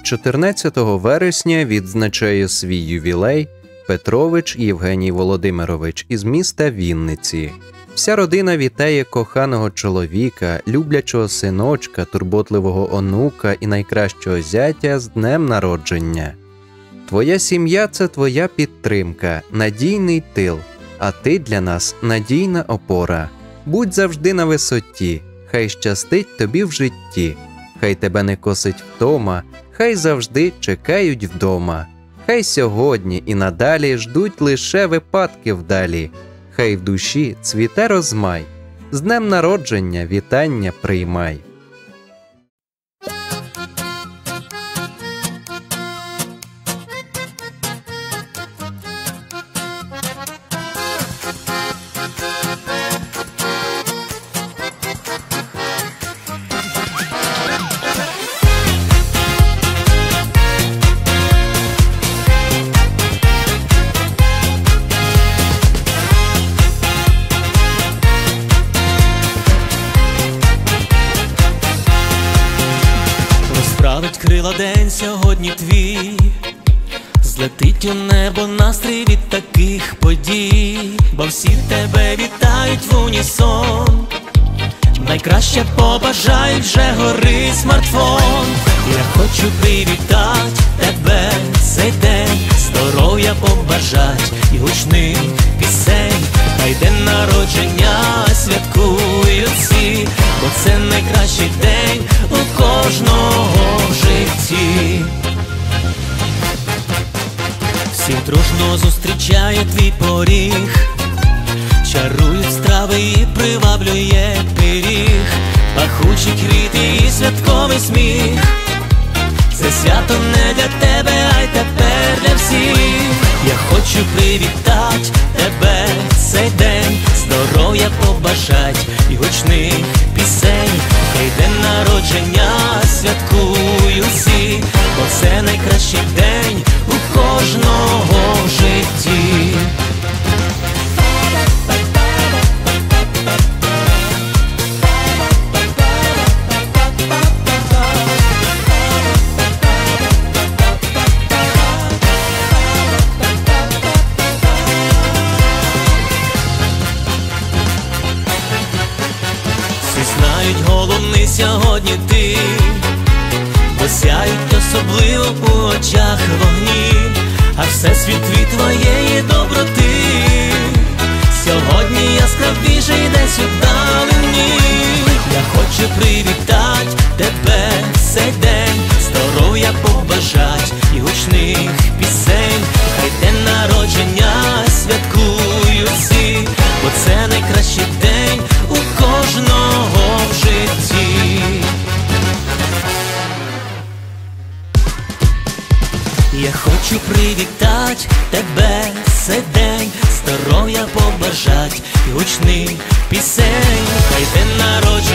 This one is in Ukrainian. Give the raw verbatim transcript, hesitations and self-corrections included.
чотирнадцятого вересня відзначає свій ювілей Петрович Євгеній Володимирович із міста Вінниці. Вся родина вітає коханого чоловіка, люблячого синочка, турботливого онука і найкращого зятя з днем народження. Твоя сім'я – це твоя підтримка, надійний тил, а ти для нас надійна опора. Будь завжди на висоті, хай щастить тобі в житті, хай тебе не косить втома, хай завжди чекають вдома. Хай сьогодні і надалі ждуть лише випадки вдалі, хай в душі цвіте розмай, з днем народження вітання приймай. Розправить крила день сьогодні твій, злетить у небо настрій від таких подій, бо всі тебе вітають в унісон, найкраще побажають, вже горить смартфон. Я хочу привітати тебе цей день, здоров'я побажать і гучних пісень, хай день народження святкують всі, бо це найкращий день у кожного в житті. Всіх дружно зустрічає твій поріг, чарують страви і приваблює пиріг, пахучі квіти і святковий сміх. Це свято не для тебе, а й тепер для всіх. Я хочу привітати тебе цей день, здоров'я побажать і гучних пісень, хай день народження святкують всі, бо це найкращий день у кожного в житті. Знають, головний сьогодні ти, бо сяють особливо у очах вогні, а всесвіт від твоєї доброти сьогодні яскравіший десь у далині. Я хочу привітати тебе цей день, здоров'я побажать і гучних пісень, хай день народження святкують всі, бо це найкращий день у кожного в житті. Я хочу привітати тебе цей день, здоров'я побажать і гучних пісень, хай день народження